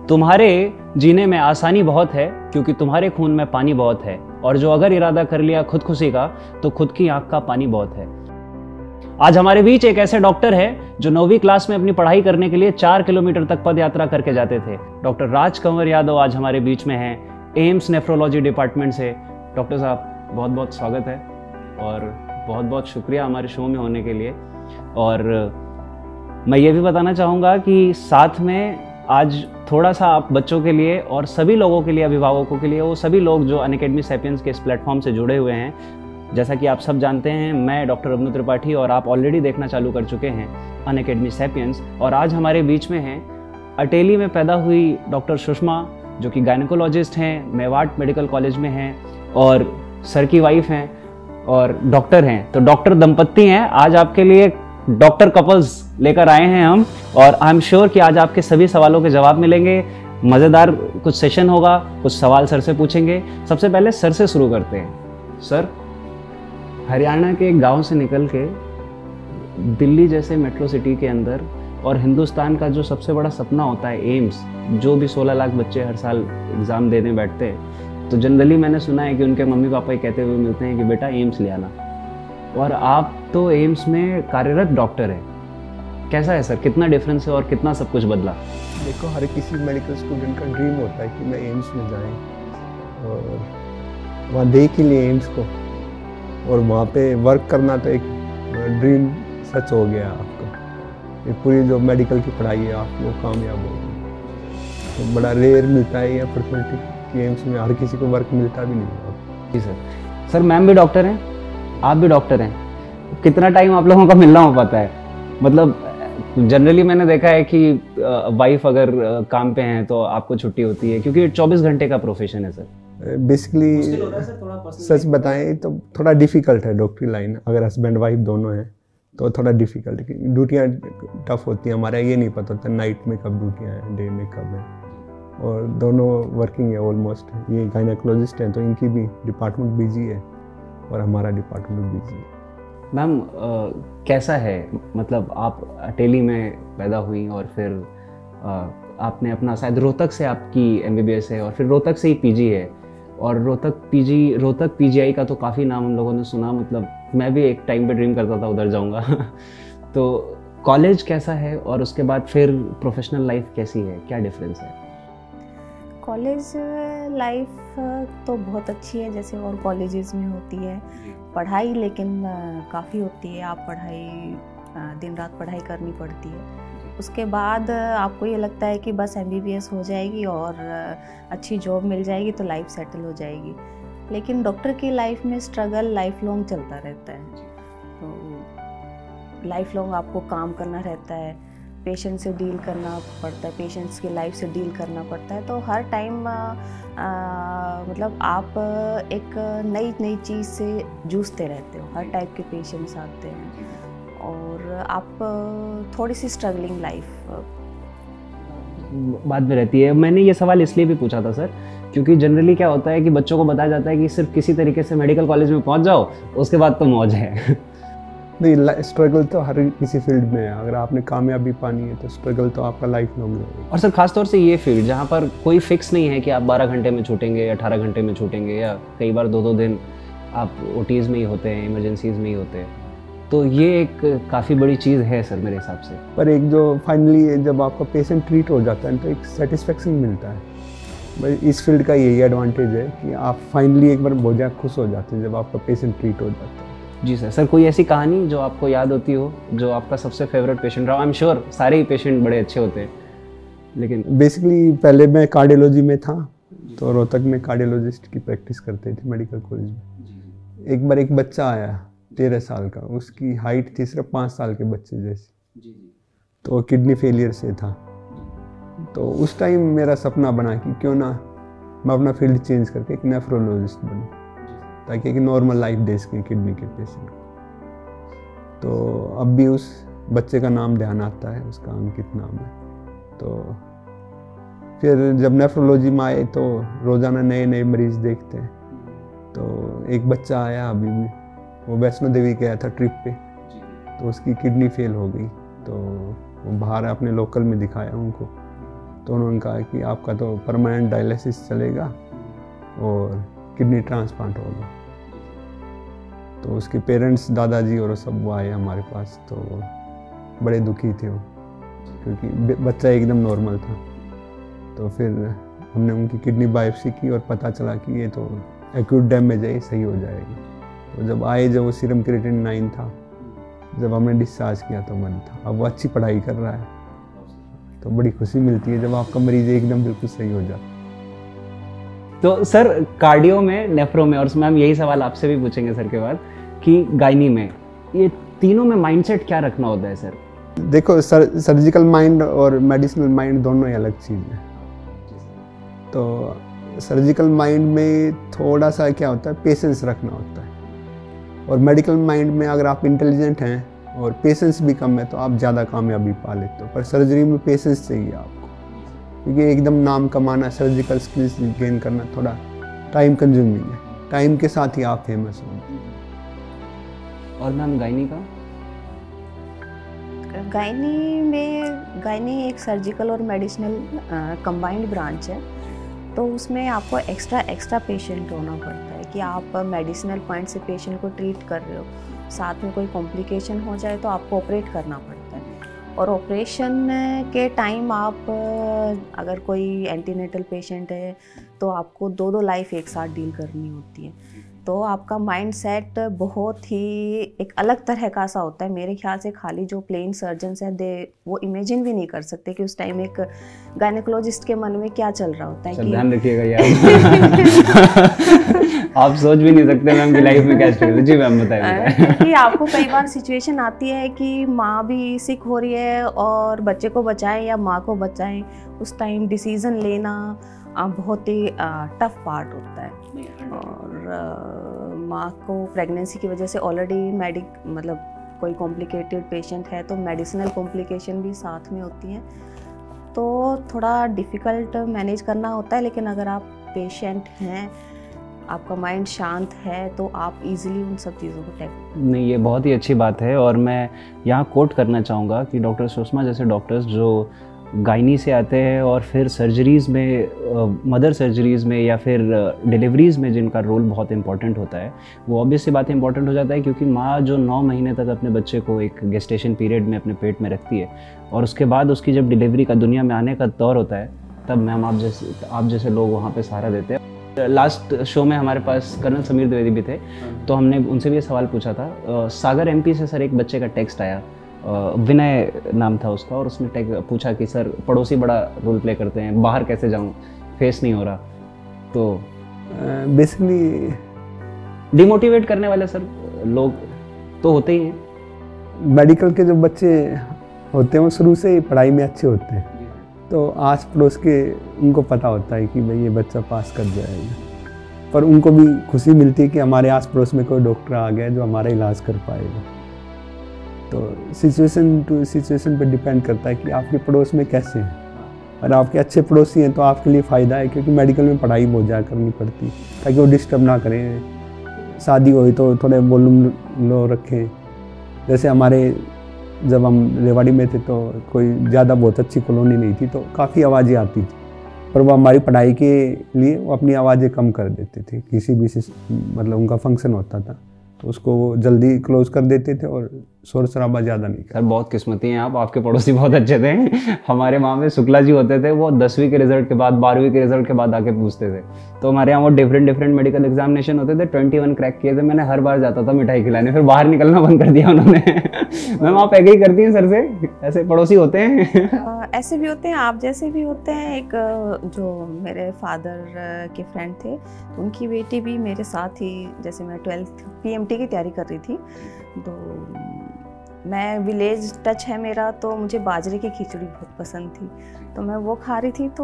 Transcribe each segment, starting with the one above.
तुम्हारे जीने में आसानी बहुत है क्योंकि तुम्हारे खून में पानी बहुत है, और जो अगर इरादा कर लिया खुदकुशी का तो खुद की आंख का पानी बहुत है। आज हमारे बीच एक ऐसे डॉक्टर है जो 9वीं क्लास में अपनी पढ़ाई करने के लिए 4 किलोमीटर तक पद यात्रा करके जाते थे। डॉक्टर राज कंवर यादव आज हमारे बीच में हैं, एम्स नेफ्रोलॉजी डिपार्टमेंट से। डॉक्टर साहब बहुत बहुत स्वागत है और बहुत बहुत शुक्रिया हमारे शो में होने के लिए। और मैं ये भी बताना चाहूँगा कि साथ में आज थोड़ा सा आप बच्चों के लिए और सभी लोगों के लिए, अभिभावकों के लिए, वो सभी लोग जो अनअकैडमी सैपियंस के इस प्लेटफॉर्म से जुड़े हुए हैं, जैसा कि आप सब जानते हैं, मैं डॉक्टर अभिनव त्रिपाठी और आप ऑलरेडी देखना चालू कर चुके हैं अनअकैडमी सैपियंस। और आज हमारे बीच में हैं अटेली में पैदा हुई डॉक्टर सुषमा, जो कि गायनेकोलॉजिस्ट हैं, मेवाट मेडिकल कॉलेज में हैं और सर की वाइफ हैं और डॉक्टर हैं। तो डॉक्टर दंपत्ति हैं। आज आपके लिए डॉक्टर कपल्स लेकर आए हैं हम, और आई एम श्योर कि आज आपके सभी सवालों के जवाब मिलेंगे। मज़ेदार कुछ सेशन होगा, कुछ सवाल सर से पूछेंगे। सबसे पहले सर से शुरू करते हैं। सर, हरियाणा के एक गांव से निकल के दिल्ली जैसे मेट्रो सिटी के अंदर, और हिंदुस्तान का जो सबसे बड़ा सपना होता है एम्स, जो भी 16 लाख बच्चे हर साल एग्ज़ाम देने बैठते हैं, तो जनरली मैंने सुना है कि उनके मम्मी पापा ही कहते हुए मिलते हैं कि बेटा एम्स ले आना, और आप तो एम्स में कार्यरत डॉक्टर हैं। कैसा है सर, कितना डिफरेंस है और कितना सब कुछ बदला? देखो, हर किसी मेडिकल स्टूडेंट का ड्रीम होता है कि मैं एम्स में जाएं और वहाँ देख ही लिए एम्स को, और वहाँ पे वर्क करना तो एक ड्रीम सच हो गया आपका। ये पूरी जो मेडिकल की पढ़ाई है आप वो कामयाब हो गई। तो बड़ा रेयर मिलता है ये अपॉर्चुनिटी कि एम्स में हर किसी को वर्क मिलता भी नहीं है। जी सर। सर, मैम भी डॉक्टर हैं, आप भी डॉक्टर हैं, कितना टाइम आप लोगों का मिलना हो पाता है? मतलब जनरली मैंने देखा है कि वाइफ अगर काम पे हैं तो आपको छुट्टी होती है, क्योंकि 24 घंटे का प्रोफेशन है सर। बेसिकली सच बताएं तो थोड़ा डिफ़िकल्ट है डॉक्टरी लाइन। अगर हस्बैंड वाइफ दोनों हैं तो थोड़ा डिफ़िकल्ट है। ड्यूटियाँ टफ होती हैं, हमारा ये नहीं पता होता नाइट में कब ड्यूटियाँ हैं, डे में कब है, और दोनों वर्किंग है ऑलमोस्ट। ये गायनेकोलॉजिस्ट हैं तो इनकी भी डिपार्टमेंट बिजी है और हमारा डिपार्टमेंट बिजी है। मैम, कैसा है, मतलब आप अटेली में पैदा हुई और फिर आपने अपना, शायद रोहतक से आपकी MBBS है और फिर रोहतक से ही PG है, और रोहतक PGI का तो काफ़ी नाम हम लोगों ने सुना। मतलब मैं भी एक टाइम पे ड्रीम करता था उधर जाऊंगा तो कॉलेज कैसा है और उसके बाद फिर प्रोफेशनल लाइफ कैसी है, क्या डिफरेंस है? कॉलेज लाइफ तो बहुत अच्छी है, जैसे और कॉलेजेस में होती है पढ़ाई, लेकिन काफ़ी होती है। आप दिन रात पढ़ाई करनी पड़ती है। उसके बाद आपको ये लगता है कि बस MBBS हो जाएगी और अच्छी जॉब मिल जाएगी तो लाइफ सेटल हो जाएगी। लेकिन डॉक्टर की लाइफ में स्ट्रगल लाइफ लॉन्ग चलता रहता है। तो लाइफ लॉन्ग आपको काम करना रहता है, पेशेंट से डील करना पड़ता है, पेशेंट्स की लाइफ से डील करना पड़ता है। तो हर टाइम मतलब आप एक नई चीज़ से जूझते रहते हो। हर टाइप के पेशेंट्स आते हैं और आप थोड़ी सी स्ट्रगलिंग लाइफ बाद में रहती है। मैंने ये सवाल इसलिए भी पूछा था सर, क्योंकि जनरली क्या होता है कि बच्चों को बताया जाता है कि सिर्फ किसी तरीके से मेडिकल कॉलेज में पहुंच जाओ, उसके बाद तो मौज है। नहीं, स्ट्रगल तो हर किसी फील्ड में है। अगर आपने कामयाबी पानी है तो स्ट्रगल तो आपका लाइफ लॉन्ग है। और सर, खासतौर से ये फील्ड जहाँ पर कोई फिक्स नहीं है कि आप 12 घंटे में छूटेंगे या 18 घंटे में छूटेंगे, या कई बार 2-2 दिन आप OTs में ही होते हैं, इमरजेंसीज में ही होते हैं, तो ये एक काफ़ी बड़ी चीज़ है सर मेरे हिसाब से। पर एक जो फाइनली जब आपका पेशेंट ट्रीट हो जाता है तो एक सेटिस्फेक्शन मिलता है। इस फील्ड का यही एडवांटेज है कि आप फाइनली एक बार बहुत ज़्यादा खुश हो जाते हैं जब आपका पेशेंट ट्रीट हो जाता है। जी सर। सर, कोई ऐसी कहानी जो आपको याद होती हो, जो आपका सबसे फेवरेट पेशेंट रहा? आई एम श्योर सारे ही पेशेंट बड़े अच्छे होते हैं, लेकिन बेसिकली पहले मैं कार्डियोलॉजी में था, तो रोहतक में कार्डियोलॉजिस्ट की प्रैक्टिस करते थे मेडिकल कॉलेज में। एक बार एक बच्चा आया 13 साल का, उसकी हाइट थी सिर्फ 5 साल के बच्चे जैसी, तो वो किडनी फेलियर से था। तो उस टाइम मेरा सपना बना कि क्यों ना मैं अपना फील्ड चेंज करके एक नेफ्रोलॉजिस्ट बनूं, ताकि एक नॉर्मल लाइफ दे सकें किडनी के पेशेंट को। तो अब भी उस बच्चे का नाम ध्यान आता है, उसका अंकित नाम है। तो फिर जब नेफ्रोलॉजी में आए तो रोज़ाना नए मरीज देखते हैं। तो एक बच्चा आया अभी भी, वो वैष्णो देवी गया था ट्रिप पे, तो उसकी किडनी फेल हो गई। तो वो बाहर अपने लोकल में दिखाया उनको, तो उन्होंने कहा कि आपका तो परमानेंट डायलिसिस चलेगा और किडनी ट्रांसप्लांट होगा। तो उसके पेरेंट्स, दादाजी और सब वो आए हमारे पास, तो बड़े दुखी थे वो, क्योंकि बच्चा एकदम नॉर्मल था। तो फिर हमने उनकी किडनी बायोप्सी की और पता चला कि ये तो एक्यूट डैमेज है, ये सही हो जाएगी। तो जब आए, जब वो सीरम क्रिएटिनिन 9 था, जब हमने डिस्चार्ज किया तो 1 था। अब वो अच्छी पढ़ाई कर रहा है, तो बड़ी खुशी मिलती है जब आपका मरीज एकदम बिल्कुल सही हो जाता है। तो सर कार्डियो में, नेफ्रो में, और मैम यही सवाल आपसे भी पूछेंगे सर के बाद कि गायनी में, ये तीनों में माइंडसेट क्या रखना होता है सर? देखो सर्जिकल माइंड और मेडिसिनल माइंड दोनों ही अलग चीज़ है। तो सर्जिकल माइंड में थोड़ा सा क्या होता है, पेशेंस रखना होता है, और मेडिकल माइंड में अगर आप इंटेलिजेंट हैं और पेशेंस भी कम है तो आप ज़्यादा कामयाबी पा लेते हो। पर सर्जरी में पेशेंस चाहिए आपको, क्योंकि एकदम नाम कमाना, सर्जिकल स्किल्स गेन करना थोड़ा टाइम कंज्यूमिंग है। टाइम के साथ ही आप फेमस होंगे। और मैम गायनी का? गायनी एक सर्जिकल और मेडिसिनल कंबाइंड ब्रांच है। तो उसमें आपको एक्स्ट्रा पेशेंट होना पड़ता है कि आप मेडिसिनल पॉइंट से पेशेंट को ट्रीट कर रहे हो, साथ में कोई कॉम्प्लिकेशन हो जाए तो आपको ऑपरेट करना पड़ता है। और ऑपरेशन के टाइम आप अगर कोई एंटीनेटल पेशेंट है तो आपको 2 लाइफ एक साथ डील करनी होती है। तो आपका माइंड सेट बहुत ही एक अलग तरह का सा होता है। मेरे ख्याल से खाली जो प्लेन सर्जन्स हैं वो इमेजिन भी नहीं कर सकते कि उस टाइम एक गायनेकोलॉजिस्ट के मन में क्या चल रहा होता है। कि ध्यान रखिएगा यार। आप सोच भी नहीं सकते मैम की लाइफ में क्या चल रहा है। जी मैम बताइए। कि आपको कई बार सिचुएशन आती है कि माँ भी सिक हो रही है और बच्चे को बचाएं या माँ को बचाएं, उस टाइम डिसीजन लेना बहुत ही टफ पार्ट होता है। और माँ को प्रेगनेंसी की वजह से ऑलरेडी मतलब कोई कॉम्प्लिकेटेड पेशेंट है तो मेडिसिनल कॉम्प्लिकेशन भी साथ में होती हैं, तो थोड़ा डिफ़िकल्ट मैनेज करना होता है। लेकिन अगर आप पेशेंट हैं, आपका माइंड शांत है, तो आप इजीली उन सब चीज़ों को टैकल। नहीं, ये बहुत ही अच्छी बात है। और मैं यहाँ कोट करना चाहूँगा कि डॉक्टर सुषमा जैसे डॉक्टर्स जो गायनी से आते हैं और फिर सर्जरीज़ में, मदर सर्जरीज़ में या फिर डिलीवरीज़ में जिनका रोल बहुत इंपॉर्टेंट होता है, वो ऑब्वियस सी बात इंपॉर्टेंट हो जाता है, क्योंकि माँ जो 9 महीने तक अपने बच्चे को एक गेस्टेशन पीरियड में अपने पेट में रखती है और उसके बाद उसकी जब डिलीवरी का दुनिया में आने का दौर होता है, तब मैम आप जैसे लोग वहाँ पर सहारा देते हैं। लास्ट शो में हमारे पास कर्नल समीर द्विवेदी भी थे, तो हमने उनसे भी ये सवाल पूछा था। सागर MP से सर एक बच्चे का टेक्स्ट आया, विनय नाम था उसका, और उसने पूछा कि सर पड़ोसी बड़ा रोल प्ले करते हैं, बाहर कैसे जाऊं, फेस नहीं हो रहा। तो बेसिकली डिमोटिवेट करने वाले सर लोग तो होते ही हैं। मेडिकल के जो बच्चे होते हैं वो शुरू से ही पढ़ाई में अच्छे होते हैं, तो आस पड़ोस के उनको पता होता है कि भाई ये बच्चा पास कर जाएगा, पर उनको भी खुशी मिलती है कि हमारे आस पड़ोस में कोई डॉक्टर आ गया जो हमारा इलाज कर पाएगा। तो सिचुएशन टू सिचुएशन पे डिपेंड करता है कि आपके पड़ोस में कैसे हैं। अगर आपके अच्छे पड़ोसी हैं तो आपके लिए फ़ायदा है, क्योंकि मेडिकल में पढ़ाई बहुत ज़्यादा करनी पड़ती है ताकि वो डिस्टर्ब ना करें। शादी हुई तो थोड़े वॉल्यूम लो रखें। जैसे हमारे जब हम रेवाड़ी में थे तो कोई ज़्यादा बहुत अच्छी कॉलोनी नहीं थी, तो काफ़ी आवाज़ें आती थी, पर वो हमारी पढ़ाई के लिए वो अपनी आवाज़ें कम कर देते थे। किसी भी मतलब उनका फंक्शन होता था तो उसको वो जल्दी क्लोज कर देते थे और शोर शराबा ज़्यादा नहीं। सर बहुत किस्मती हैं आप, आपके पड़ोसी बहुत अच्छे थे। हमारे वहाँ में शुक्ला जी होते थे, वो 10वीं के रिजल्ट के बाद, 12वीं के रिजल्ट के बाद आके पूछते थे। तो हमारे यहाँ वो डिफरेंट मेडिकल एग्जामिनेशन होते थे, 21 क्रैक किए थे मैंने। हर बार जाता था मिठाई खिलाने, फिर बाहर निकलना बंद कर दिया उन्होंने। मैम आप ऐसे ही करती हैं सर से? ऐसे पड़ोसी होते हैं? ऐसे भी होते हैं, आप जैसे भी होते हैं। एक जो मेरे फादर के फ्रेंड थे, उनकी बेटी भी मेरे साथ ही, जैसे मैं 12th PMT की तैयारी कर रही थी, तो मैं विलेज टच है मेरा, तो मुझे बाजरे की खिचड़ी बहुत पसंद थी, तो मैं वो खा रही थी। तो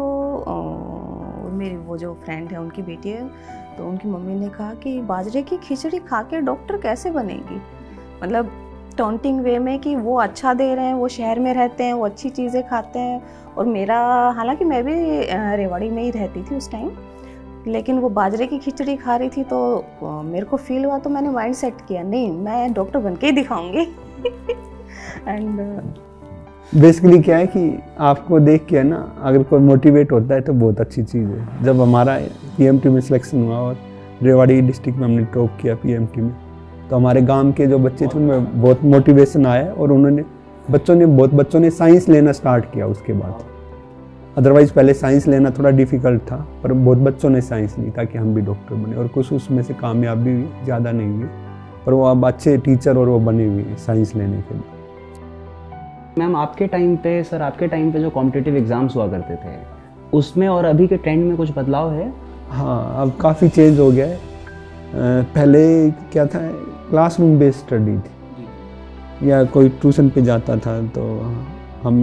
मेरी वो जो फ्रेंड है उनकी बेटी है, तो उनकी मम्मी ने कहा कि बाजरे की खिचड़ी खा के डॉक्टर कैसे बनेगी, मतलब टॉन्टिंग वे में कि वो अच्छा दे रहे हैं, वो शहर में रहते हैं, वो अच्छी चीज़ें खाते हैं। और मेरा, हालांकि मैं भी रेवाड़ी में ही रहती थी उस टाइम, लेकिन वो बाजरे की खिचड़ी खा रही थी, तो मेरे को फील हुआ, तो मैंने माइंड सेट किया, नहीं मैं डॉक्टर बन के ही दिखाऊंगी। एंड बेसिकली क्या है कि आपको देख के है ना, अगर कोई मोटिवेट होता है तो बहुत अच्छी चीज़ है। जब हमारा पीएमटी में सिलेक्शन हुआ और रेवाड़ी डिस्ट्रिक्ट में हमने टॉप किया पीएमटी में, तो हमारे गांव के जो बच्चे थे उनमें बहुत मोटिवेशन आया और बहुत बच्चों ने साइंस लेना स्टार्ट किया उसके बाद। अदरवाइज़ पहले साइंस लेना थोड़ा डिफ़िकल्ट था, पर बहुत बच्चों ने साइंस ली ताकि हम भी डॉक्टर बने, और कुछ उसमें से कामयाबी हुई, ज़्यादा नहीं हुई, पर वो अब अच्छे टीचर और वो बने हुए हैं साइंस लेने के बाद। मैम आपके टाइम पे जो कॉम्पिटिटिव एग्ज़ाम्स हुआ करते थे, उसमें और अभी के ट्रेंड में कुछ बदलाव है? हाँ, अब काफ़ी चेंज हो गया है। पहले क्या था, क्लासरूम बेस्ड स्टडी थी, या कोई ट्यूशन पे जाता था, तो हम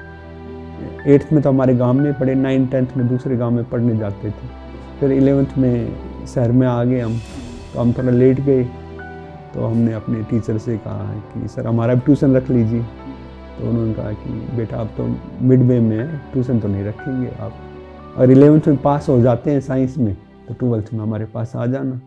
8th में तो हमारे गांव में पढ़े, 9th 10th में दूसरे गांव में पढ़ने जाते थे। फिर 11th में शहर में आ गए हम, तो हम थोड़ा लेट गए, तो हमने अपने टीचर से कहा कि सर हमारा भी ट्यूशन रख लीजिए। तो उन्होंने कहा कि बेटा आप तो मिड वे में है, ट्यूशन तो नहीं रखेंगे आप, और 11th में पास हो जाते हैं साइंस में तो 12th में हमारे पास आ जाना।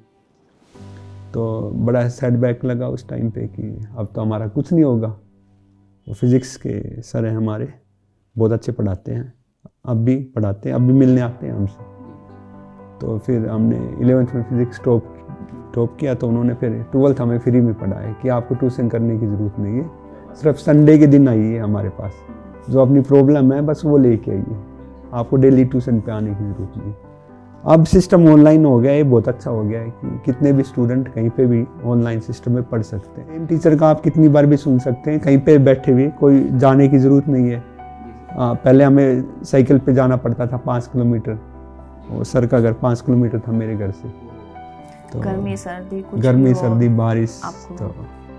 तो बड़ा सेटबैक लगा उस टाइम पे कि अब तो हमारा कुछ नहीं होगा। वो फिज़िक्स के सर हैं हमारे, बहुत अच्छे पढ़ाते हैं, अब भी पढ़ाते हैं, अब भी मिलने आते हैं हमसे। तो फिर हमने 11th में फिज़िक्स टॉप किया, तो उन्होंने फिर 12th हमें फ्री में पढ़ाया कि आपको ट्यूशन करने की ज़रूरत नहीं है, सिर्फ संडे के दिन आइए हमारे पास, जो अपनी प्रॉब्लम है बस वो लेके आइए, आपको डेली ट्यूशन पे आने की ज़रूरत नहीं। अब सिस्टम ऑनलाइन हो गया है, बहुत अच्छा हो गया है कि कितने भी स्टूडेंट कहीं पे भी ऑनलाइन सिस्टम में पढ़ सकते हैं। टीचर का आप कितनी बार भी सुन सकते हैं, कहीं पे बैठे हुए, कोई जाने की ज़रूरत नहीं है। पहले हमें साइकिल पे जाना पड़ता था 5 किलोमीटर, और सर का घर 5 किलोमीटर था मेरे घर से। तो गर्मी सर्दी बारिश, तो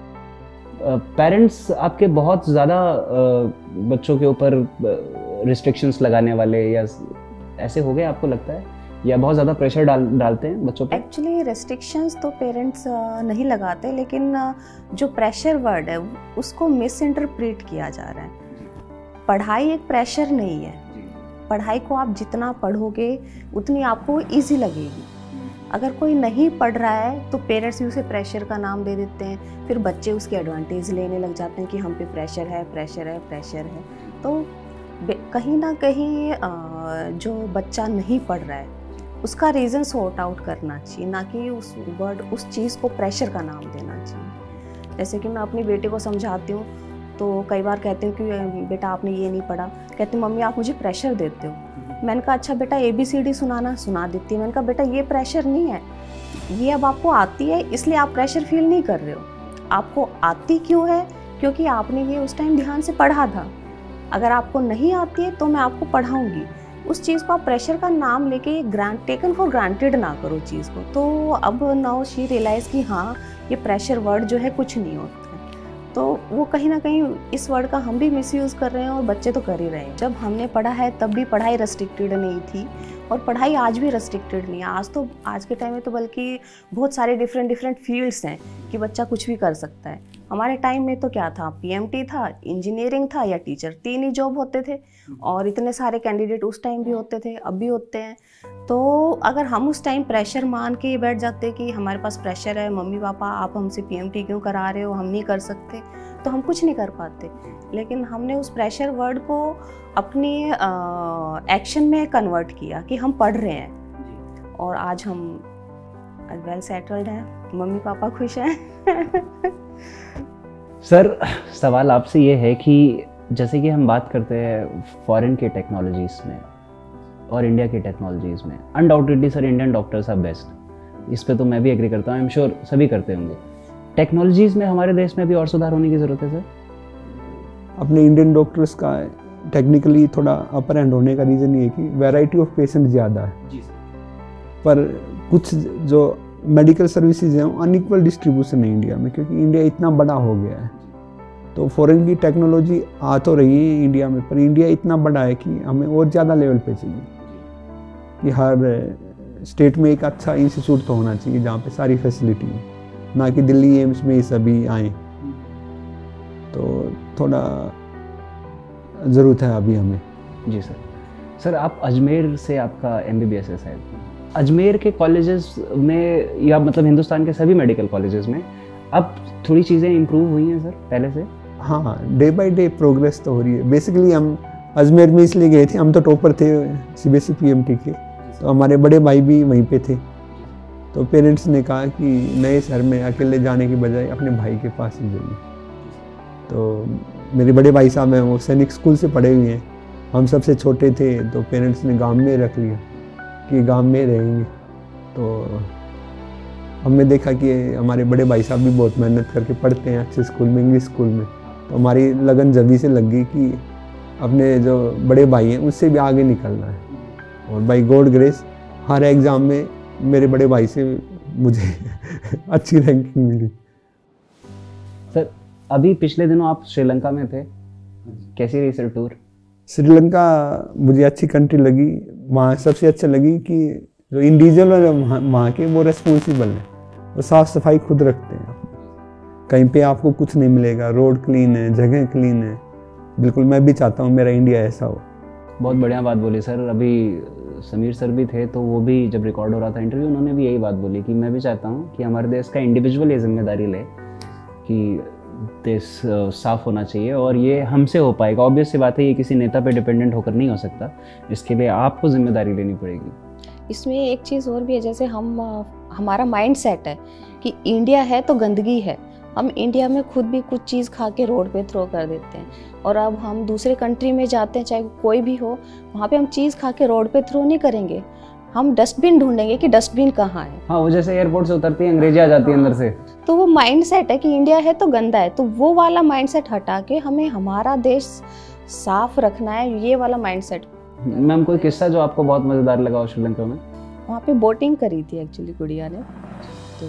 पेरेंट्स आपके बहुत ज़्यादा बच्चों के ऊपर रिस्ट्रिक्शंस लगाने वाले या ऐसे हो गए आपको लगता है, या बहुत ज़्यादा प्रेशर डालते हैं बच्चों पे? एक्चुअली रेस्ट्रिक्शंस तो पेरेंट्स नहीं लगाते, लेकिन जो प्रेशर वर्ड है उसको मिस इंटरप्रेट किया जा रहा है। पढ़ाई एक प्रेशर नहीं है, पढ़ाई को आप जितना पढ़ोगे उतनी आपको ईजी लगेगी। अगर कोई नहीं पढ़ रहा है तो पेरेंट्स भी उसे प्रेशर का नाम दे देते हैं, फिर बच्चे उसके एडवांटेज लेने लग जाते हैं कि हम पे प्रेशर है। तो कहीं ना कहीं जो बच्चा नहीं पढ़ रहा है उसका रीज़न सॉर्ट आउट करना चाहिए, ना कि उस चीज़ को प्रेशर का नाम देना चाहिए। जैसे कि मैं अपनी बेटे को समझाती हूँ तो कई बार कहती हूँ कि बेटा आपने ये नहीं पढ़ा, कहती मम्मी आप मुझे प्रेशर देते हो। मैंने कहा अच्छा बेटा ABCD सुना देती है। मैंने कहा बेटा ये प्रेशर नहीं है, ये अब आपको आती है इसलिए आप प्रेशर फील नहीं कर रहे हो। आपको आती क्यों है? क्योंकि आपने ये उस टाइम ध्यान से पढ़ा था। अगर आपको नहीं आती है तो मैं आपको पढ़ाऊँगी। उस चीज़ को आप प्रेशर का नाम लेके टेकन फॉर ग्रांटेड ना करो चीज़ को। तो अब नाउ शी रियलाइज़ कि हाँ ये प्रेशर वर्ड जो है कुछ नहीं होता। तो वो कहीं ना कहीं इस वर्ड का हम भी मिसयूज़ कर रहे हैं और बच्चे तो कर ही रहे हैं। जब हमने पढ़ा है तब भी पढ़ाई रेस्ट्रिक्टेड नहीं थी, और पढ़ाई आज भी रेस्ट्रिक्टेड नहीं है। आज के टाइम में तो बल्कि बहुत सारे डिफरेंट फील्ड्स हैं कि बच्चा कुछ भी कर सकता है। हमारे टाइम में तो क्या था, PMT था, इंजीनियरिंग था या टीचर, 3 ही जॉब होते थे, और इतने सारे कैंडिडेट उस टाइम भी होते थे, अब भी होते हैं। तो अगर हम उस टाइम प्रेशर मान के बैठ जाते कि हमारे पास प्रेशर है, मम्मी पापा आप हमसे PMT क्यों करा रहे हो, हम नहीं कर सकते, तो हम कुछ नहीं कर पाते। लेकिन हमने उस प्रेशर वर्ड को अपने एक्शन में कन्वर्ट किया कि हम पढ़ रहे हैं, और आज हम वेल सेटल्ड हैं, मम्मी पापा खुश हैं। सर सवाल आपसे ये है कि जैसे कि हम बात करते हैं फॉरेन के टेक्नोलॉजीज़ में और इंडिया की टेक्नोलॉजीज़ में, undoubtedly sir Indian doctors are best, इस पे तो मैं भी एग्री करता हूँ, आई एम श्योर सभी करते होंगे। टेक्नोलॉजीज़ में हमारे देश में भी और सुधार होने की ज़रूरत है सर? अपने इंडियन डॉक्टर्स का टेक्निकली थोड़ा अपर हैंड होने का रीज़न ये है कि वैरायटी ऑफ पेशेंट ज़्यादा है जी सर, पर कुछ जो मेडिकल सर्विसेज हैं अनइक्वल डिस्ट्रीब्यूशन है इंडिया में, क्योंकि इंडिया इतना बड़ा हो गया है। तो फॉरेन की टेक्नोलॉजी आ तो रही है इंडिया में, पर इंडिया इतना बड़ा है कि हमें और ज़्यादा लेवल पे चाहिए कि हर स्टेट में एक अच्छा इंस्टीट्यूट तो होना चाहिए जहाँ पे सारी फैसिलिटी है, ना कि दिल्ली एम्स में ये सभी आए। तो थोड़ा ज़रूरत है अभी हमें। जी सर। सर आप अजमेर से आपका MBBS है शायद, अजमेर के कॉलेजेस में या मतलब हिंदुस्तान के सभी मेडिकल कॉलेजेस में अब थोड़ी चीज़ें इम्प्रूव हुई हैं सर पहले से? हाँ, डे बाय डे प्रोग्रेस तो हो रही है। बेसिकली हम अजमेर में इसलिए गए थे, हम तो टॉपर थे CBSE PMT के, तो हमारे बड़े भाई भी वहीं पे थे। तो पेरेंट्स ने कहा कि नए शहर में अकेले जाने की बजाय अपने भाई के पास ही जाइए। तो मेरे बड़े भाई साहब हैं, वो सैनिक स्कूल से पढ़े हुए हैं। हम सबसे छोटे थे तो पेरेंट्स ने गांव में रख लिया कि गांव में रहेंगे। तो हमने देखा कि हमारे बड़े भाई साहब भी बहुत मेहनत करके पढ़ते हैं अच्छे स्कूल में, इंग्लिश स्कूल में। तो हमारी लगन जभी से लग गई कि अपने जो बड़े भाई हैं उससे भी आगे निकलना है। और बाई गॉड ग्रेस हर एग्ज़ाम में मेरे बड़े भाई से मुझे अच्छी रैंकिंग मिली। सर अभी पिछले दिनों आप श्रीलंका में थे, कैसी रही सर टूर? श्रीलंका मुझे अच्छी कंट्री लगी। वहाँ सबसे अच्छा लगी कि जो इंडिविजुअल है वहाँ के, वो रेस्पॉन्सिबल हैं, वो साफ़ सफाई खुद रखते हैं। कहीं पे आपको कुछ नहीं मिलेगा, रोड क्लीन है, जगह क्लीन है। बिल्कुल मैं भी चाहता हूँ मेरा इंडिया ऐसा हो। बहुत बढ़िया बात बोली सर। अभी समीर सर भी थे, तो वो भी जब रिकॉर्ड हो रहा था इंटरव्यू, उन्होंने भी यही बात बोली कि मैं भी चाहता हूँ कि हमारे देश का इंडिविजुअल ये जिम्मेदारी ले कि देश साफ़ होना चाहिए, और ये हमसे हो पाएगा। ऑब्वियस सी बात है, ये किसी नेता पे डिपेंडेंट होकर नहीं हो सकता, इसके लिए आपको जिम्मेदारी लेनी पड़ेगी। इसमें एक चीज़ और भी है, जैसे हमारा माइंड सेट है कि इंडिया है तो गंदगी है। हम इंडिया में खुद भी कुछ चीज़ खा के रोड पे थ्रो कर देते हैं, और अब हम दूसरे कंट्री में जाते हैं, चाहे कोई भी हो, वहाँ पे हम चीज़ खा के रोड पे थ्रो नहीं करेंगे, हम डस्टबिन ढूंढेंगे कि डस्टबिन कहाँ है। हाँ, वो जैसे एयरपोर्ट से उतरती है अंग्रेजी आ जाती है अंदर से। तो वो माइंड सेट है कि इंडिया है तो गंदा है, तो वो वाला माइंड सेट हटा के हमें हमारा देश साफ रखना है, ये वाला माइंड सेट। मैम कोई किस्सा जो आपको बहुत मज़ेदार लगा हो श्रीलंका में? वहाँ पे बोटिंग करी थी एक्चुअली गुड़िया ने, तो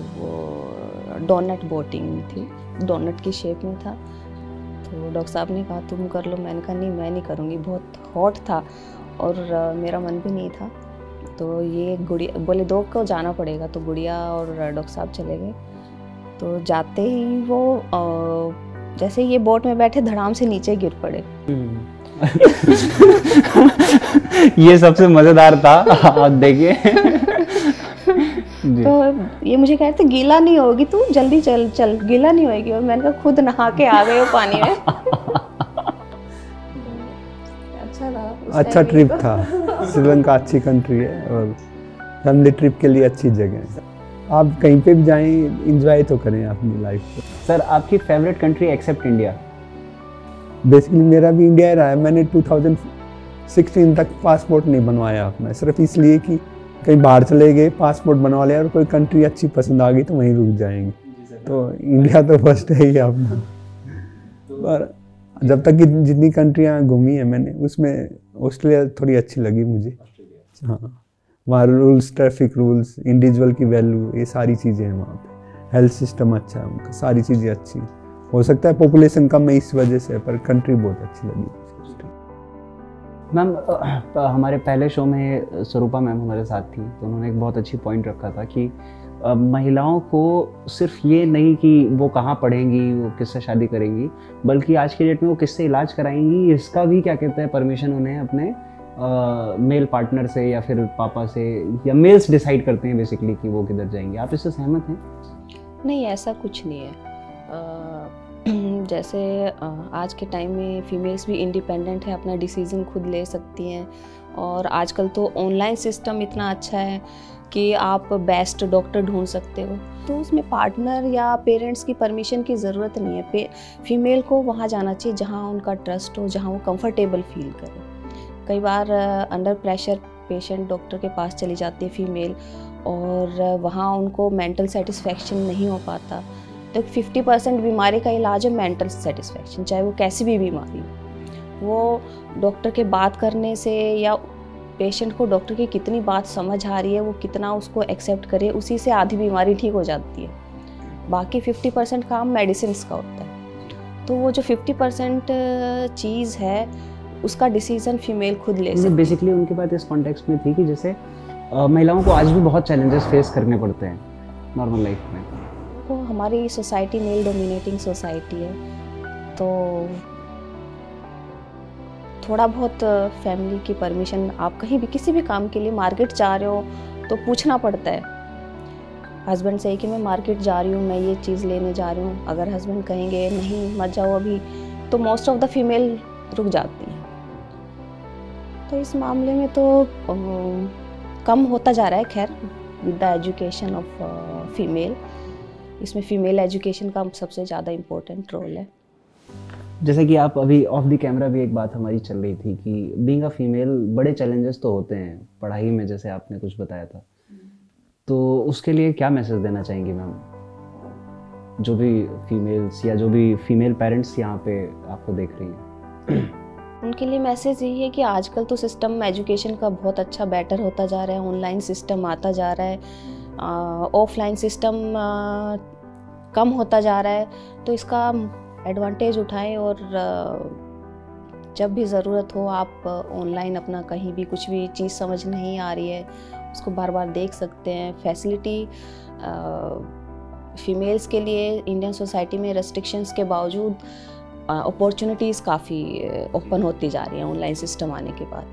वो डोनट बोटिंग थी, डोनट की शेप में था। तो डॉक्टर साहब ने कहा तुम कर लो, मैंने कहा नहीं मैं नहीं करूँगी, बहुत हॉट था और मेरा मन भी नहीं था। तो ये गुड़िया बोले 2 को जाना पड़ेगा, तो गुड़िया और डॉक्टर साहब चले गए। तो जाते ही वो जैसे ये बोट में बैठे धड़ाम से नीचे गिर पड़े। ये सबसे मजेदार था, आप देखिए। तो ये मुझे कह रहे थे गीला नहीं होगी तू, जल्दी चल चल, गीला नहीं होगी। और मैंने कहा खुद नहा के आ गए हो पानी में। अच्छा था, अच्छा ट्रिप था। श्रीलंका अच्छी कंट्री है और फैमिली ट्रिप के लिए अच्छी जगह है। आप कहीं पे भी जाएं, एंजॉय तो करें अपनी लाइफ को। सर आपकी favourite country except India? Basically मेरा भी इंडिया रहा है। मैंने 2016 तक पासपोर्ट नहीं बनवाया अपना, सिर्फ इसलिए कि कहीं बाहर चले गए, पासपोर्ट बनवा लिया और कोई कंट्री अच्छी पसंद आ गई तो वहीं रुक जाएंगे। तो इंडिया तो फर्स्ट है ही अपना। पर जब तक कि जितनी कंट्रियाँ घूमी है मैंने, उसमें ऑस्ट्रेलिया थोड़ी अच्छी लगी मुझे। हाँ, वहाँ रूल्स, ट्रैफिक रूल्स, इंडिविजुअल की वैल्यू, ये सारी चीज़ें हैं वहाँ पे। हेल्थ सिस्टम अच्छा है उनका, सारी चीज़ें अच्छी। हो सकता है पॉपुलेशन कम है इस वजह से, पर कंट्री बहुत अच्छी लगी। मैम हमारे पहले शो में स्वरूपा मैम हमारे साथ थी, तो उन्होंने एक बहुत अच्छी पॉइंट रखा था कि महिलाओं को सिर्फ ये नहीं कि वो कहाँ पढ़ेंगी, वो किससे शादी करेंगी, बल्कि आज के डेट में वो किससे इलाज कराएंगी, इसका भी क्या कहते हैं परमिशन उन्हें अपने मेल पार्टनर से या फिर पापा से, या मेल्स डिसाइड करते हैं बेसिकली कि वो किधर जाएंगे। आप इससे सहमत हैं? नहीं, ऐसा कुछ नहीं है। जैसे आज के टाइम में फीमेल्स भी इंडिपेंडेंट है, अपना डिसीज़न खुद ले सकती हैं, और आजकल तो ऑनलाइन सिस्टम इतना अच्छा है कि आप बेस्ट डॉक्टर ढूंढ सकते हो। तो उसमें पार्टनर या पेरेंट्स की परमिशन की ज़रूरत नहीं है। फीमेल को वहाँ जाना चाहिए जहाँ उनका ट्रस्ट हो, जहाँ वो कंफर्टेबल फील करे। कई बार अंडर प्रेशर पेशेंट डॉक्टर के पास चली जाती है फीमेल, और वहाँ उनको मेंटल सेटिस्फेक्शन नहीं हो पाता। तो 50% बीमारी का इलाज है मेंटल सेटिस्फेक्शन, चाहे वो कैसी भी बीमारी हो। वो डॉक्टर के बात करने से, या पेशेंट को डॉक्टर की कितनी बात समझ आ रही है, वो कितना उसको एक्सेप्ट करे, उसी से आधी बीमारी ठीक हो जाती है। बाकी 50% काम मेडिसिन का होता है। तो वो जो 50% चीज़ है, उसका डिसीजन फीमेल खुद ले सकती है। बेसिकली उनकी बात इस कॉन्टेक्स्ट में थी कि जैसे महिलाओं को आज भी बहुत चैलेंजेस फेस करने पड़ते हैं नॉर्मल लाइफ में। तो हमारी सोसाइटी मेल डोमिनेटिंग सोसाइटी है, तो थोड़ा बहुत फैमिली की परमिशन, आप कहीं भी किसी भी काम के लिए मार्केट जा रहे हो तो पूछना पड़ता है। हस्बैंड से कि मैं मार्केट जा रही हूँ, मैं ये चीज़ लेने जा रही हूँ, अगर हस्बैंड कहेंगे नहीं मत जाओ अभी, तो मोस्ट ऑफ द फीमेल रुक जाती हैं। तो इस मामले में तो कम होता जा रहा है खैर with the education of female. इसमें फीमेल एजुकेशन का सबसे ज़्यादा इम्पोर्टेंट रोल है। जैसे कि आप अभी ऑफ द कैमरा भी एक बात हमारी चल रही थी कि बीइंग अ फीमेल बड़े चैलेंजेस तो होते हैं पढ़ाई में, जैसे आपने कुछ बताया था, तो उसके लिए क्या मैसेज देना चाहेंगी मैम, जो भी फीमेल्स या जो भी फीमेल पेरेंट्स यहाँ पे आपको देख रही हैं? उनके लिए मैसेज यही है कि आजकल तो सिस्टम एजुकेशन का बहुत अच्छा बेटर होता जा रहा है, ऑनलाइन सिस्टम आता जा रहा है, ऑफलाइन सिस्टम कम होता जा रहा है, तो इसका एडवांटेज उठाएं और जब भी ज़रूरत हो आप ऑनलाइन अपना कहीं भी कुछ भी चीज़ समझ नहीं आ रही है उसको बार बार देख सकते हैं। फैसिलिटी फीमेल्स के लिए इंडियन सोसाइटी में रेस्ट्रिक्शंस के बावजूद अपॉर्चुनिटीज़ काफ़ी ओपन होती जा रही हैं ऑनलाइन सिस्टम आने के बाद,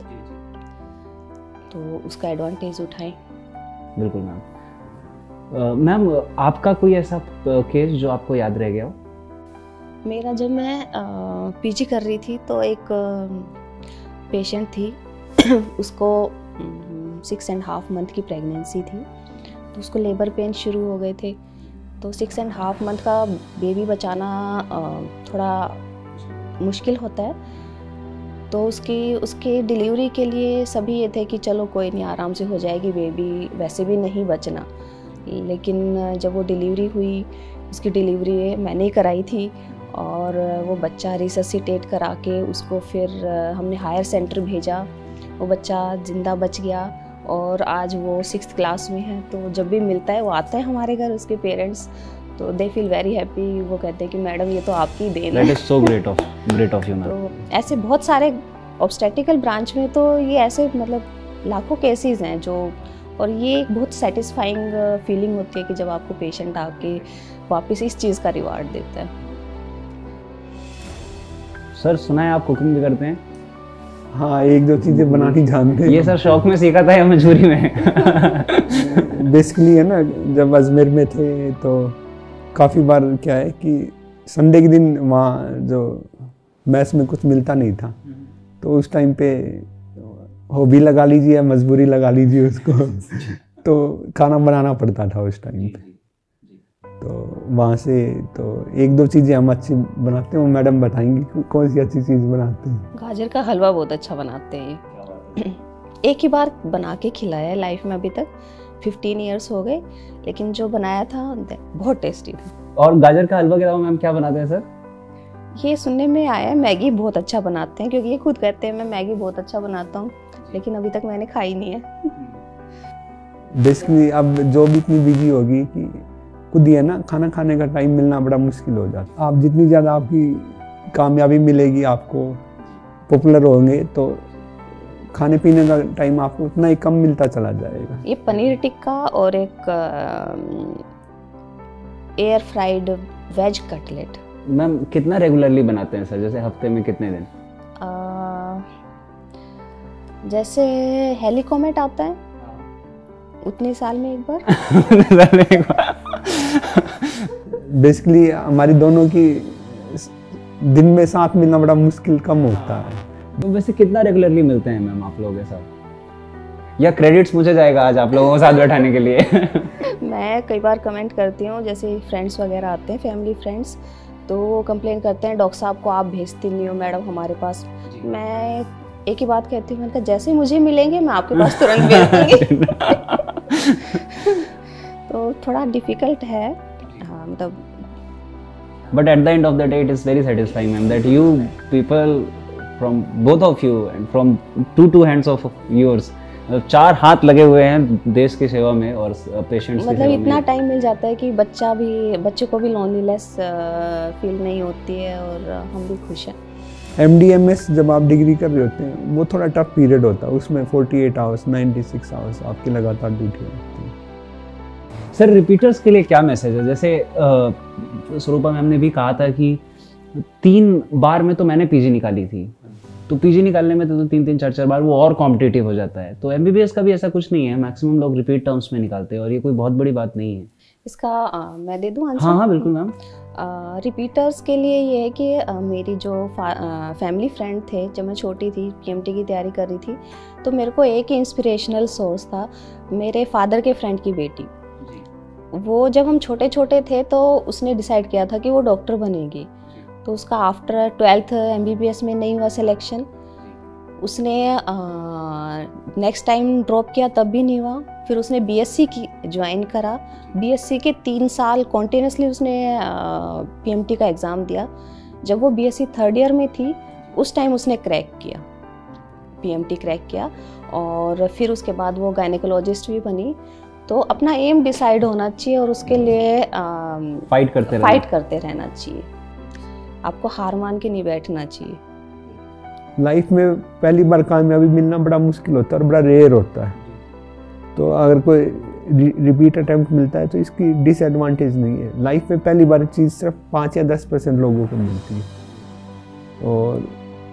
तो उसका एडवांटेज उठाएं। बिल्कुल मैम। मैम आपका कोई ऐसा केस जो आपको याद रह गया हो? मेरा जब मैं पीजी कर रही थी तो एक पेशेंट थी उसको 6.5 मंथ की प्रेगनेंसी थी, तो उसको लेबर पेन शुरू हो गए थे, तो 6.5 मंथ का बेबी बचाना थोड़ा मुश्किल होता है। तो उसकी डिलीवरी के लिए सभी ये थे कि चलो कोई नहीं आराम से हो जाएगी बेबी, वैसे भी नहीं बचना। लेकिन जब वो डिलीवरी हुई, उसकी डिलीवरी मैंने ही कराई थी और वो बच्चा रिससिटेट करा के उसको फिर हमने हायर सेंटर भेजा, वो बच्चा ज़िंदा बच गया और आज वो 6th क्लास में है। तो जब भी मिलता है वो आता है हमारे घर, उसके पेरेंट्स, तो दे फील वेरी हैप्पी। वो कहते हैं कि मैडम ये तो आपकी देन है। That is so great of you ma'am. तो ऐसे बहुत सारे ऑब्स्टेटिकल ब्रांच में तो ये ऐसे मतलब लाखों केसेस हैं जो, और ये एक बहुत सेटिस्फाइंग फीलिंग होती है कि जब आपको पेशेंट आके वापस इस चीज़ का रिवार्ड देता है। सर सुना है आप कुकिंग भी करते हैं? हाँ, 1-2 चीज़ें बनानी जानते हैं। ये सर शौक में सीखा था या मजबूरी में? बेसिकली है ना, जब अजमेर में थे तो काफ़ी बार क्या है कि संडे के दिन वहाँ जो मैस में कुछ मिलता नहीं था, तो उस टाइम पे हॉबी लगा लीजिए या मजबूरी लगा लीजिए उसको तो खाना बनाना पड़ता था उस टाइम पे। तो वहाँ से तो 1-2 चीज़ें हम अच्छी बनाते हैं, वो मैडम बताएंगी कौन सी अच्छी चीज़ बनाते हैं। गाजर का हलवा बहुत अच्छा बनाते हैं। एक ही बार बना के खिलाया है लाइफ में, अभी तक 15 ईयर्स हो गए, लेकिन जो बनाया था बहुत टेस्टी था। और गाजर का हलवा के अलावा मैम क्या बनाते हैं सर? ये सुनने में आया है मैगी बहुत अच्छा बनाते हैं, क्योंकि ये खुद कहते हैं मैं मैगी बहुत अच्छा बनाता हूँ, लेकिन अभी तक मैंने खाई नहीं है। बेसिकली अब जो भी इतनी बिजी होगी कि खुद ही है ना, खाना खाने का टाइम मिलना बड़ा मुश्किल हो जाता है। आप जितनी ज़्यादा आपकी कामयाबी मिलेगी, आपको पॉपुलर होंगे, तो खाने पीने का टाइम आपको उतना ही कम मिलता चला जाएगा। ये पनीर टिक्का और एक air fried veg cutlet. Ma'am कितना रेगुलरली बनाते हैं सर, जैसे हफ्ते में कितने दिन? जैसे हेलिकॉमेट आता है उतने साल में एक बार। बेसिकली हमारी दोनों की दिन में साथ मिलना बड़ा मुश्किल कम होता है। तो वैसे कितना रेगुलरली मिलते हैं मैम आप लोगों के साथ, या क्रेडिट्स मुझे जाएगा आज आप लोगों को साथ बैठाने के लिए? मैं कई बार कमेंट करती हूँ, जैसे फ्रेंड्स वगैरह आते हैं, फैमिली फ्रेंड्स, तो वो कंप्लेन करते हैं डॉक्टर साहब को आप भेजती नहीं हो मैडम हमारे पास। मैं एक ही बात कहती हूँ, मैंने कहा जैसे मुझे मिलेंगे मैं आपके पास तुरंत भेज दूँगी। तो थोड़ा डिफिकल्ट है, हाँ मतलब। But at the end of the day, it is very satisfying, ma'am, that you people from both of you and from two hands of yours, 4 हाथ लगे हुए हैं देश की सेवा में और पेशेंट्स की मतलब सेवा में। इतना टाइम मिल जाता है कि बच्चे को भी लोनलीनेस फील नहीं होती है और हम भी खुश हैं। MDMS जब आप डिग्री कर रहे होते हैं वो थोड़ा टफ पीरियड होता है, उसमें 48 आवर्स 96 आवर्स आपकी लगातार ड्यूटी होती है। सर रिपीटर्स के लिए क्या मैसेज है? जैसे स्वरूपा मैम ने भी कहा था कि 3 बार में तो मैंने पीजी निकाली थी, तो पीजी निकालने में तो 3-3 4-4 बार वो और कॉम्पिटिटिव हो जाता है। तो MBBS का भी ऐसा कुछ नहीं है, मैक्सिमम लोग रिपीट टर्म्स में निकालते हैं और ये कोई बहुत बड़ी बात नहीं है। इसका मैं दे दूँ आंसर? हाँ हाँ बिल्कुल मैम। रिपीटर्स के लिए ये है कि मेरी जो फैमिली फ्रेंड थे, जब मैं छोटी थी पीएमटी की तैयारी कर रही थी, तो मेरे को एक इंस्पिरेशनल सोर्स था मेरे फादर के फ्रेंड की बेटी। वो जब हम छोटे छोटे थे तो उसने डिसाइड किया था कि वो डॉक्टर बनेगी, तो उसका आफ्टर 12th MBBS में नहीं हुआ सिलेक्शन। उसने नेक्स्ट टाइम ड्रॉप किया तब भी नहीं हुआ, फिर उसने BSc की ज्वाइन करा। BSc के 3 साल कॉन्टिन्यूसली उसने PMT का एग्ज़ाम दिया। जब वो BSc 3rd ईयर में थी उस टाइम उसने क्रैक किया, PMT क्रैक किया, और फिर उसके बाद वो गायनेकोलॉजिस्ट भी बनी। तो अपना एम डिसाइड होना चाहिए और उसके लिए फाइट करते रहना चाहिए। आपको हार मान के नहीं बैठना चाहिए। लाइफ में पहली बार कामयाबी मिलना बड़ा मुश्किल होता है और बड़ा रेयर होता है। तो अगर कोई रिपीट अटेम्प्ट मिलता है तो इसकी डिसएडवांटेज नहीं है। लाइफ में पहली बार चीज़ सिर्फ 5 या 10% लोगों को मिलती है, और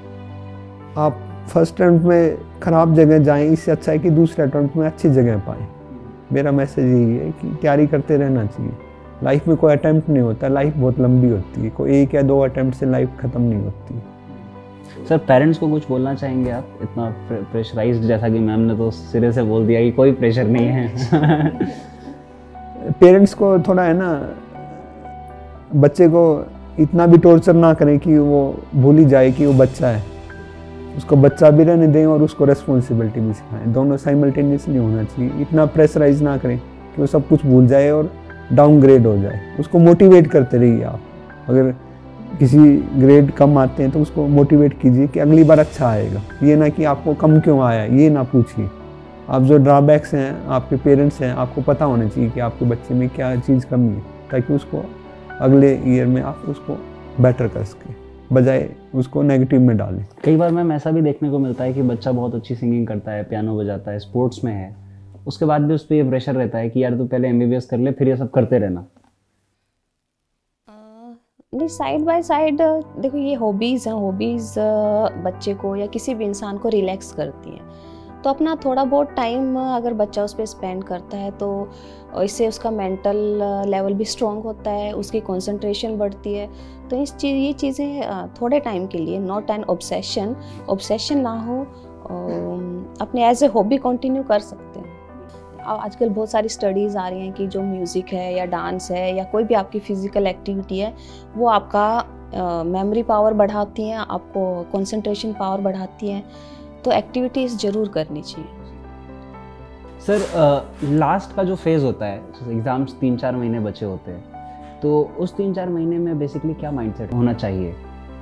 आप फर्स्ट अटेम्प्ट में ख़राब जगह जाएं, इससे अच्छा है कि दूसरे अटेम्प्ट में अच्छी जगह पाएं। मेरा मैसेज यही है कि तैयारी करते रहना चाहिए। लाइफ में कोई अटेम्प्ट नहीं होता, लाइफ बहुत लंबी होती है। कोई 1 या 2 अटेम्प्ट से लाइफ ख़त्म नहीं होती। सर पेरेंट्स को कुछ बोलना चाहेंगे आप? इतना प्रेशराइज्ड, जैसा कि मैम ने तो सिरे से बोल दिया कि कोई प्रेशर नहीं है। पेरेंट्स को थोड़ा है ना, बच्चे को इतना भी टॉर्चर ना करें कि वो भूल ही जाए कि वो बच्चा है। उसको बच्चा भी रहने दें और उसको रेस्पॉन्सिबिलिटी भी सिखाएं। दोनों साइमल्टेनियसली होना चाहिए। इतना प्रेशराइज ना करें कि वो सब कुछ भूल जाए और डाउनग्रेड हो जाए। उसको मोटिवेट करते रहिए आप। अगर किसी ग्रेड कम आते हैं तो उसको मोटिवेट कीजिए कि अगली बार अच्छा आएगा। ये ना कि आपको कम क्यों आया, ये ना पूछिए। आप जो ड्रॉबैक्स हैं, आपके पेरेंट्स हैं, आपको पता होना चाहिए कि आपके बच्चे में क्या चीज़ कमी है, ताकि उसको अगले ईयर में आप उसको बेटर कर सकें, बजाय उसको नेगेटिव में डालें। कई बार मैम ऐसा भी देखने को मिलता है कि बच्चा बहुत अच्छी सिंगिंग करता है, पियानो बजाता है, स्पोर्ट्स में है, उसके बाद भी उस पर ये प्रेशर रहता है कि यार तू पहले MBBS कर ले, फिर ये सब करते रहना। नहीं, साइड बाय साइड देखो, ये हॉबीज़ हैं। हॉबीज़ बच्चे को या किसी भी इंसान को रिलैक्स करती हैं। तो अपना थोड़ा बहुत टाइम अगर बच्चा उस पर स्पेंड करता है तो इससे उसका मेंटल लेवल भी स्ट्रॉन्ग होता है, उसकी कंसंट्रेशन बढ़ती है। तो ये चीज़ें थोड़े टाइम के लिए, नॉट एन ऑब्सेशन ना हो, अपने एज ए हॉबी कंटिन्यू कर सकते हैं। आजकल बहुत सारी स्टडीज़ आ रही हैं कि जो म्यूज़िक है या डांस है या कोई भी आपकी फिज़िकल एक्टिविटी है, वो आपका मेमोरी पावर बढ़ाती हैं, आपको कंसंट्रेशन पावर बढ़ाती हैं। तो एक्टिविटीज़ ज़रूर करनी चाहिए। सर लास्ट का जो फेज़ होता है, एग्ज़ाम्स 3-4 महीने बचे होते हैं, तो उस 3-4 महीने में बेसिकली क्या माइंडसेट होना चाहिए?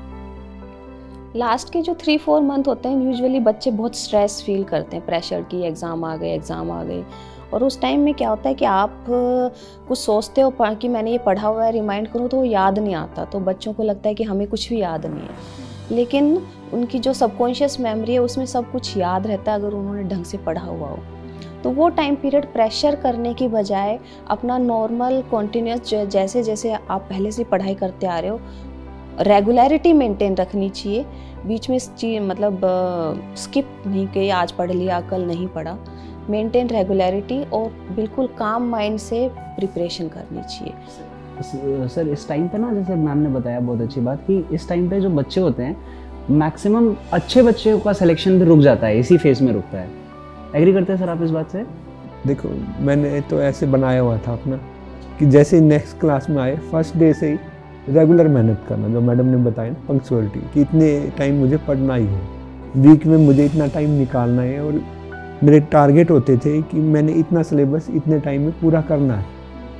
लास्ट के जो 3-4 मंथ होते हैं, यूजुअली बच्चे बहुत स्ट्रेस फील करते हैं, प्रेशर की एग्ज़ाम आ गए। और उस टाइम में क्या होता है कि आप कुछ सोचते हो कि मैंने ये पढ़ा हुआ है, रिमाइंड करूँ, तो वो याद नहीं आता। तो बच्चों को लगता है कि हमें कुछ भी याद नहीं है, लेकिन उनकी जो सबकॉन्शियस मेमोरी है उसमें सब कुछ याद रहता है अगर उन्होंने ढंग से पढ़ा हुआ हो। तो वो टाइम पीरियड प्रेशर करने की बजाय अपना नॉर्मल कॉन्टिन्यूस जैसे जैसे आप पहले से पढ़ाई करते आ रहे हो, रेगुलरिटी मेंटेन रखनी चाहिए। बीच में मतलब स्किप नहीं कि आज पढ़ लिया कल नहीं पढ़ा। मेंटेन रेगुलरिटी और बिल्कुल काम माइंड से प्रिपरेशन करनी चाहिए। सर इस टाइम पे ना, जैसे मैम ने बताया बहुत अच्छी बात, कि इस टाइम पे जो बच्चे होते हैं, मैक्सिमम अच्छे बच्चे का सिलेक्शन भी रुक जाता है, इसी फेज में रुकता है। एग्री करते हैं सर आप इस बात से? देखो, मैंने तो ऐसे बनाया हुआ था अपना कि जैसे ही नेक्स्ट क्लास में आए, फर्स्ट डे से ही रेगुलर मेहनत करना, जो मैडम ने बताया ना, पंक्चुअलिटी, कि इतने टाइम मुझे पढ़ना ही है, वीक में मुझे इतना टाइम निकालना है। और मेरे टारगेट होते थे कि मैंने इतना सिलेबस इतने टाइम में पूरा करना है।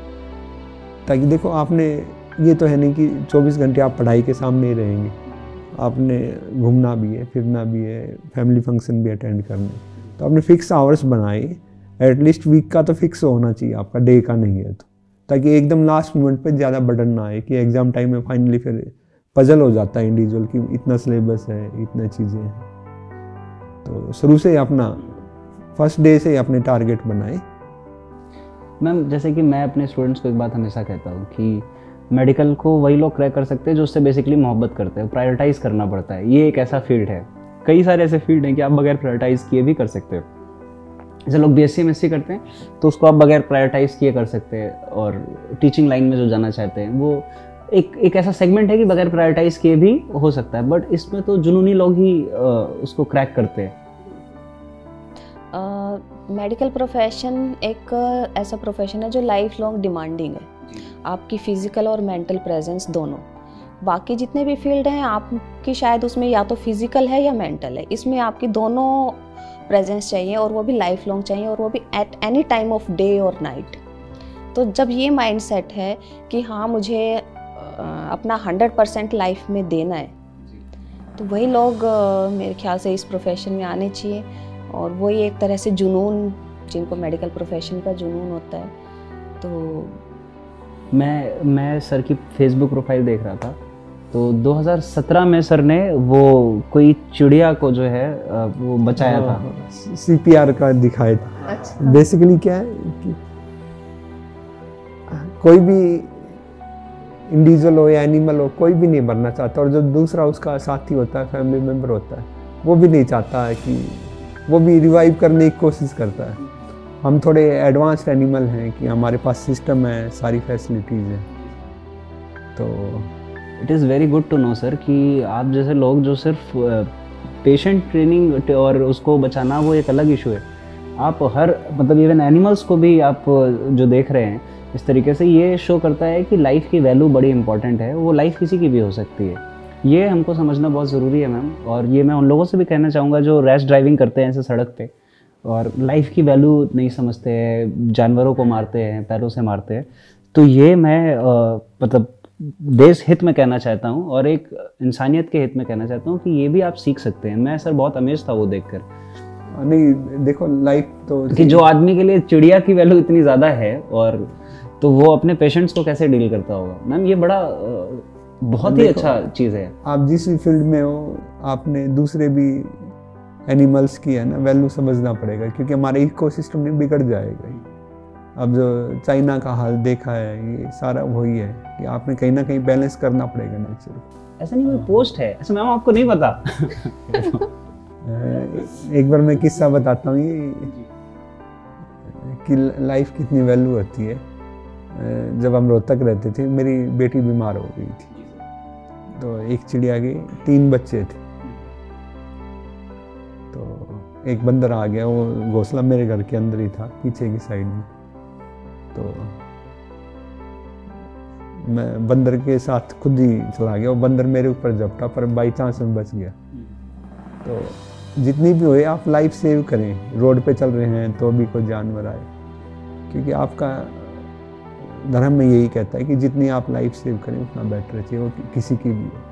ताकि देखो, आपने ये तो है नहीं कि 24 घंटे आप पढ़ाई के सामने ही रहेंगे, आपने घूमना भी है, फिरना भी है, फैमिली फंक्शन भी अटेंड करने। तो आपने फिक्स आवर्स बनाए, एटलीस्ट वीक का तो फिक्स होना चाहिए आपका, डे का नहीं है तो, ताकि एकदम लास्ट मोमेंट पे ज़्यादा बर्डन ना आए कि एग्ज़ाम टाइम में फाइनली फिर पजल हो जाता है इंडिविजुअल कि इतना सिलेबस है, इतना चीज़ें हैं। तो शुरू से अपना फर्स्ट डे से अपने टारगेट बनाए। मैम, जैसे कि मैं अपने स्टूडेंट्स को एक बात हमेशा कहता हूँ कि मेडिकल को वही लोग क्रैक कर सकते हैं जो उससे बेसिकली मोहब्बत करते हैं। प्रायोरिटाइज़ करना पड़ता है। ये एक ऐसा फील्ड है, कई सारे ऐसे फील्ड हैं कि आप बगैर प्रायोरिटाइज़ किए भी कर सकते हो। जैसे लोग BSc MSc करते हैं तो उसको आप बगैर प्रायोरिटाइज किए कर सकते हैं, और टीचिंग लाइन में जो जाना चाहते हैं वो एक ऐसा सेगमेंट है कि बगैर प्रायोरिटाइज किए भी हो सकता है, बट इसमें तो जुनूनी लोग ही उसको क्रैक करते हैं। मेडिकल प्रोफेशन एक ऐसा प्रोफेशन है जो लाइफ लॉन्ग डिमांडिंग है, आपकी फिजिकल और मेंटल प्रेजेंस दोनों। बाकी जितने भी फील्ड हैं आपकी शायद उसमें या तो फिजिकल है या मेंटल है, इसमें आपकी दोनों प्रेजेंस चाहिए, और वो भी लाइफ लॉन्ग चाहिए, और वो भी at any time of day और नाइट। तो जब ये माइंड सेट है कि हाँ मुझे अपना 100% लाइफ में देना है, तो वही लोग मेरे ख्याल से इस प्रोफेशन में आने चाहिए। और वही एक तरह से जुनून, जिनको मेडिकल प्रोफेशन का जुनून होता है। तो मैं सर की फेसबुक प्रोफाइल देख रहा था, तो 2017 में सर ने वो कोई चिड़िया को जो है वो बचाया था, CPR का दिखाया था। अच्छा। बेसिकली क्या है कि कोई भी इंडिविजुअल हो या एनिमल हो, कोई भी नहीं मरना चाहता, और जो दूसरा उसका साथी होता है, फैमिली मेम्बर होता है, वो भी नहीं चाहता है कि वो भी रिवाइव करने की कोशिश करता है। हम थोड़े एडवांस्ड एनिमल हैं कि हमारे पास सिस्टम है, सारी फैसिलिटीज़ हैं। तो it is very good to know sir कि आप जैसे लोग जो सिर्फ पेशेंट ट्रेनिंग और उसको बचाना वो एक अलग इशू है, आप हर मतलब इवन एनिमल्स को भी आप जो देख रहे हैं इस तरीके से, ये शो करता है कि लाइफ की वैल्यू बड़ी इंपॉर्टेंट है। वो लाइफ किसी की भी हो सकती है, ये हमको समझना बहुत ज़रूरी है मैम। और ये मैं उन लोगों से भी कहना चाहूँगा जो रैश ड्राइविंग करते हैं ऐसे सड़क पे और लाइफ की वैल्यू नहीं समझते हैं, जानवरों को मारते हैं, पैरों से मारते हैं। तो ये मैं मतलब देश हित में कहना चाहता हूँ और एक इंसानियत के हित में कहना चाहता हूँ कि ये भी आप सीख सकते हैं। मैं सर बहुत अमेज था वो देखकर। नहीं देखो, लाइफ तो कि जो आदमी के लिए चिड़िया की वैल्यू इतनी ज़्यादा है, और तो वो अपने पेशेंट्स को कैसे डील करता होगा। मैम ये बड़ा बहुत ही अच्छा चीज़ है। आप जिस भी फील्ड में हो, आपने दूसरे भी एनिमल्स की है ना वैल्यू समझना पड़ेगा, क्योंकि हमारे इकोसिस्टम में बिगड़ जाएगा। अब जो चाइना का हाल देखा है, ये सारा वही है कि आपने कहीं ना कहीं बैलेंस करना पड़ेगा नेचर। ऐसा नहीं कोई पोस्ट है ऐसा मैम आपको नहीं पता? एक बार मैं किस्सा बताता हूँ ये कि लाइफ कितनी वैल्यू होती है। जब हम रोहतक रहते थे, मेरी बेटी बीमार हो गई थी, तो एक चिड़िया के 3 बच्चे थे। तो एक बंदर आ गया, वो घोंसला मेरे घर के अंदर ही था, पीछे की साइड में। तो मैं बंदर के साथ खुद ही चला गया, वो बंदर मेरे ऊपर झपटा, पर बाई चांस में बच गया। तो जितनी भी हुए आप लाइफ सेव करें। रोड पे चल रहे हैं तो भी कोई जानवर आए, क्योंकि आपका धर्म में यही कहता है कि जितनी आप लाइफ सेव करें उतना बेटर है, चाहे वो किसी की भी हो।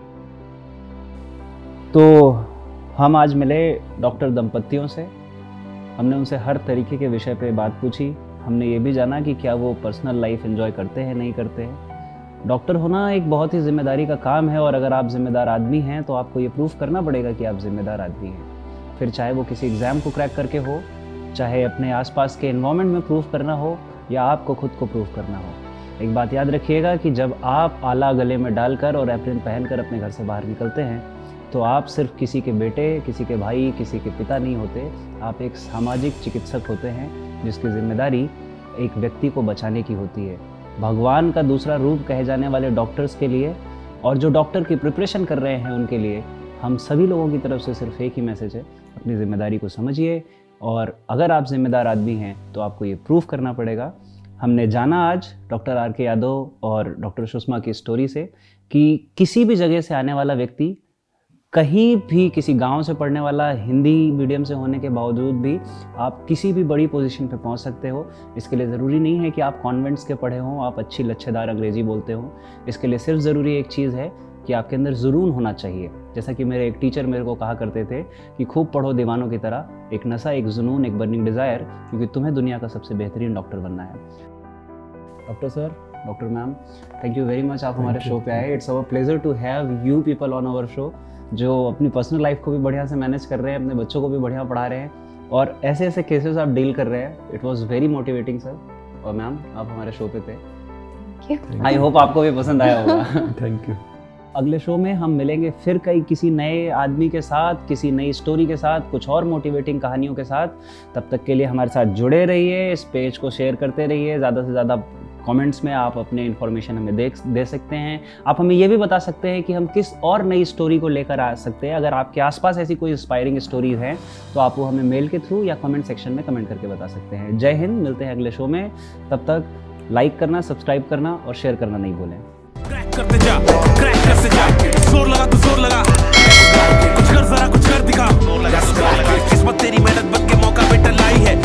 तो हम आज मिले डॉक्टर दंपतियों से, हमने उनसे हर तरीके के विषय पे बात पूछी। हमने ये भी जाना कि क्या वो पर्सनल लाइफ एंजॉय करते हैं नहीं करते हैं। डॉक्टर होना एक बहुत ही जिम्मेदारी का काम है, और अगर आप जिम्मेदार आदमी हैं तो आपको ये प्रूफ करना पड़ेगा कि आप जिम्मेदार आदमी हैं। फिर चाहे वो किसी एग्ज़ाम को क्रैक करके हो, चाहे अपने आसपास के एनवायरनमेंट में प्रूफ करना हो, या आपको खुद को प्रूफ करना हो। एक बात याद रखिएगा कि जब आप आला गले में डालकर और एप्रिन पहनकर अपने घर से बाहर निकलते हैं तो आप सिर्फ किसी के बेटे, किसी के भाई, किसी के पिता नहीं होते। आप एक सामाजिक चिकित्सक होते हैं जिसकी जिम्मेदारी एक व्यक्ति को बचाने की होती है। भगवान का दूसरा रूप कहे जाने वाले डॉक्टर्स के लिए और जो डॉक्टर की प्रिपरेशन कर रहे हैं उनके लिए हम सभी लोगों की तरफ से सिर्फ एक ही मैसेज है, अपनी जिम्मेदारी को समझिए। और अगर आप जिम्मेदार आदमी हैं तो आपको ये प्रूफ करना पड़ेगा। हमने जाना आज डॉक्टर RK यादव और डॉक्टर सुषमा की स्टोरी से कि किसी भी जगह से आने वाला व्यक्ति, कहीं भी किसी गांव से पढ़ने वाला, हिंदी मीडियम से होने के बावजूद भी आप किसी भी बड़ी पोजीशन पे पहुंच सकते हो। इसके लिए ज़रूरी नहीं है कि आप कॉन्वेंट्स के पढ़े हों, आप अच्छी लच्छेदार अंग्रेजी बोलते हो। इसके लिए सिर्फ ज़रूरी एक चीज़ है कि आपके अंदर जुनून होना चाहिए। जैसा कि मेरे एक टीचर मेरे को कहा करते थे कि खूब पढ़ो दीवानों की तरह, एक नशा, एक जुनून, एक बर्निंग डिज़ायर, क्योंकि तुम्हें दुनिया का सबसे बेहतरीन डॉक्टर बनना है। Doctor sir, doctor ma'am, thank you very much, आप हमारे शो पे आए। It's our pleasure to have you people on our show, जो अपनी पर्सनल लाइफ को भी बढ़िया से मैनेज कर रहे हैं, अपने बच्चों को भी बढ़िया पढ़ा रहे हैं, और ऐसे ऐसे केसेस आप डील कर रहे हैं। It was very motivating sir. और मैम आप हमारे शो पे थे, आई होप आपको भी पसंद आया होगा। Thank you. अगले शो में हम मिलेंगे फिर किसी नए आदमी के साथ, किसी नई स्टोरी के साथ, कुछ और मोटिवेटिंग कहानियों के साथ। तब तक के लिए हमारे साथ जुड़े रहिए, इस पेज को शेयर करते रहिए, ज़्यादा से ज़्यादा कमेंट्स में आप अपने इन्फॉर्मेशन हमें दे सकते हैं। आप हमें ये भी बता सकते हैं कि हम किस और नई स्टोरी को लेकर आ सकते हैं। अगर आपके आसपास ऐसी कोई इंस्पायरिंग स्टोरी है तो आप वो हमें मेल के थ्रू या कमेंट सेक्शन में कमेंट करके बता सकते हैं। जय हिंद, मिलते हैं अगले शो में। तब तक लाइक करना, सब्सक्राइब करना और शेयर करना नहीं भूलें। क्रैक करते जा, जोर लगा तो जोर लगा, कुछ कर जरा कुछ कर दिखा, किस्मत तेरी मेहनत बन के मौका बेटा लाई है।